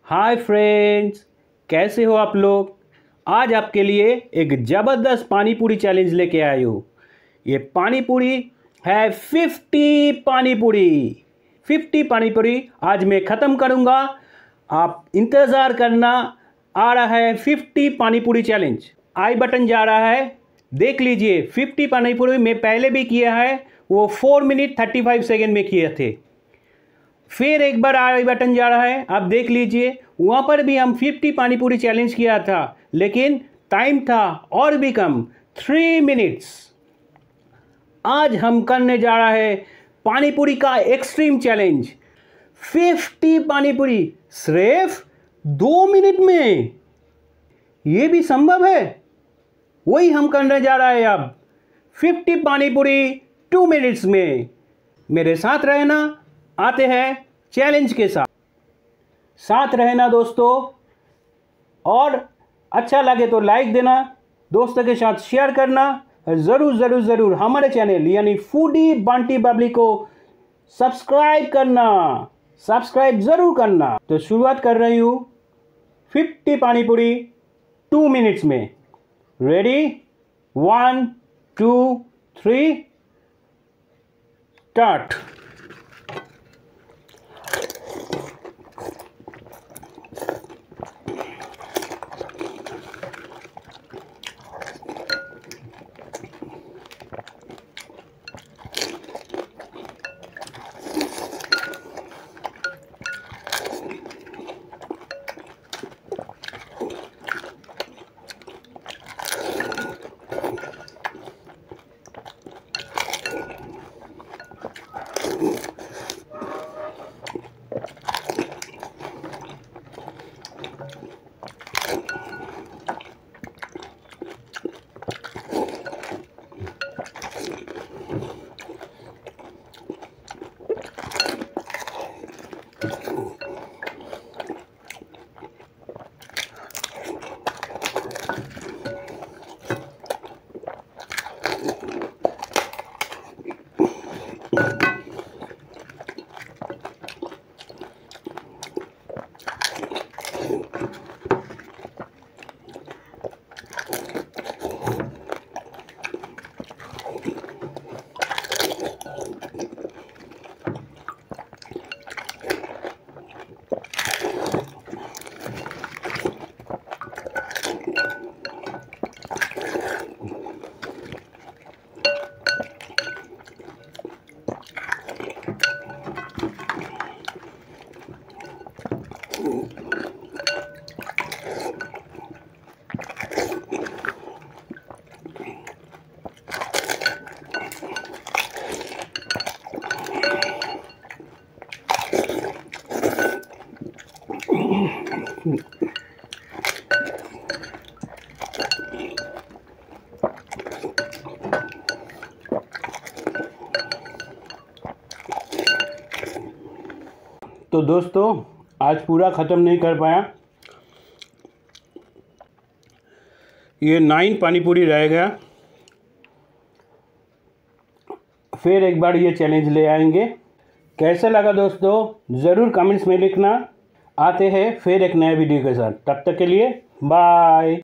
Hi friends, कैसे हो आप लोग। आज आपके लिए एक ज़बरदस्त पानी पूरी चैलेंज लेके आए हो। ये पानी पूरी है 50 पानी पूरी। 50 पानी पूरी आज मैं ख़त्म करूँगा। आप इंतज़ार करना। आ रहा है 50 पानी पूरी चैलेंज। आई बटन जा रहा है, देख लीजिए। 50 पानी पूरी मैं पहले भी किया है, वो 4 मिनट 35 सेकेंड में किए थे। फिर एक बार आई बटन जा रहा है, आप देख लीजिए। वहाँ पर भी हम 50 पानी पूरी चैलेंज किया था, लेकिन टाइम था और भी कम, 3 मिनट्स। आज हम करने जा रहा है पानी पूरी का एक्सट्रीम चैलेंज। 50 पानी पूरी सिर्फ 2 मिनट में। ये भी संभव है। वही हम करने जा रहा है अब। 50 पानी पूरी 2 मिनट्स में। मेरे साथ रहना। आते हैं चैलेंज के साथ रहना दोस्तों। और अच्छा लगे तो लाइक देना, दोस्तों के साथ शेयर करना। ज़रूर ज़रूर ज़रूर हमारे चैनल यानी फूडी बंटी बबली को सब्सक्राइब करना। सब्सक्राइब ज़रूर करना। तो शुरुआत कर रही हूँ 50 पानी पूरी 2 मिनट्स में। Ready, 1 2 3 start. तो दोस्तों आज पूरा ख़त्म नहीं कर पाया। ये 9 पानी पूरी रह गया। फिर एक बार ये चैलेंज ले आएंगे। कैसा लगा दोस्तों ज़रूर कमेंट्स में लिखना। आते हैं फिर एक नए वीडियो के साथ। तब तक के लिए बाय।